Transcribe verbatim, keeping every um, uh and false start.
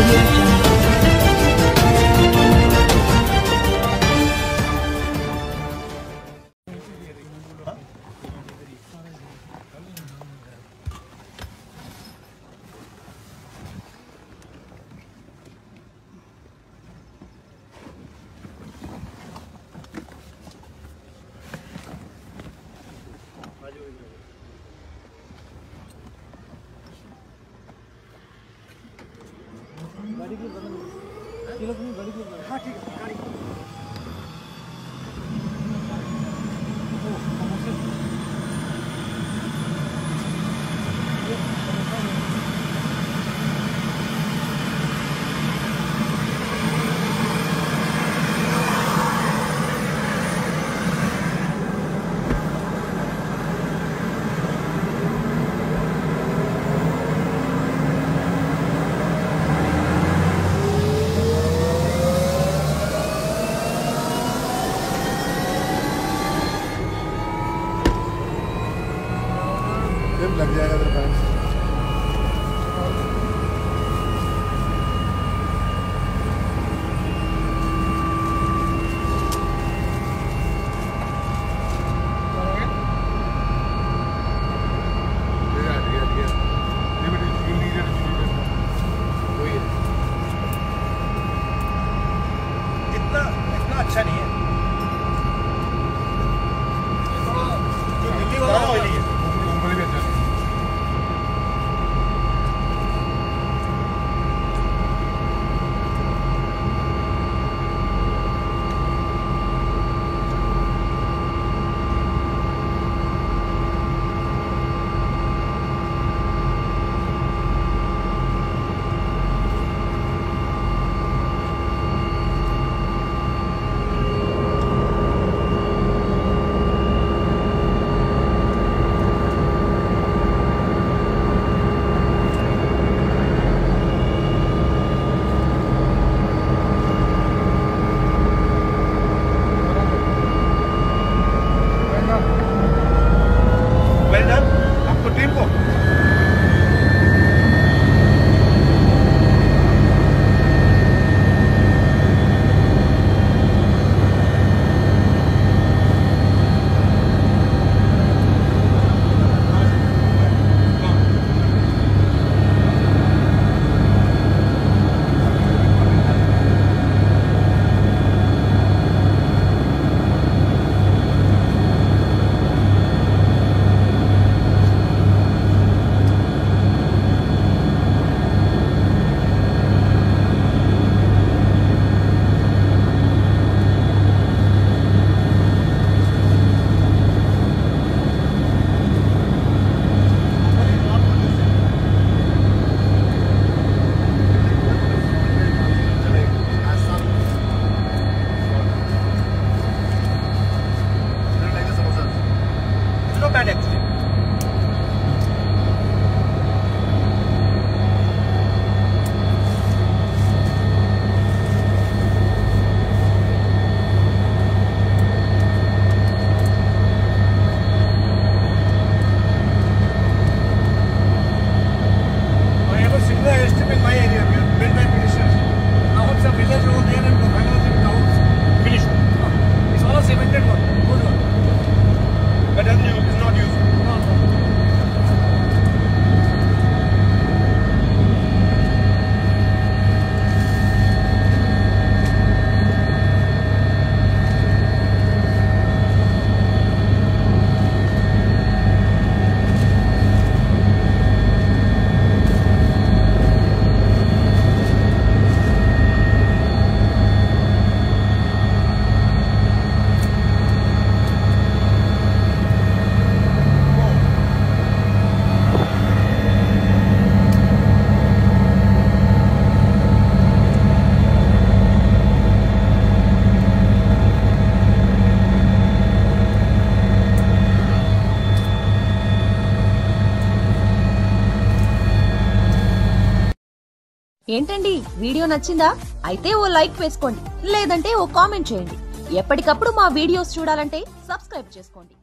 Audio Jungle. गाड़ी की बदल किलो की गाड़ी की हाँ ठीक है गाड़ी लग जाएगा तेरे पास। इतना इतना अच्छा नहीं है जो दिल्ली वाला ऑयल ही है। Bad actually. I have a similar estimate in my area. We have built by finishers. Now it's a village over there and the finals in towns finished. It's all a cemented one, good one. But doesn't use, it's not used. No, no. ఏంటండి video నచ్చిందా? అయితే ఓ like వేసుకోండి, లేదంటే ఓ comment చేయండి. ఎప్పటికప్పుడు మా videos చూడాలంటే subscribe చేసుకోండి.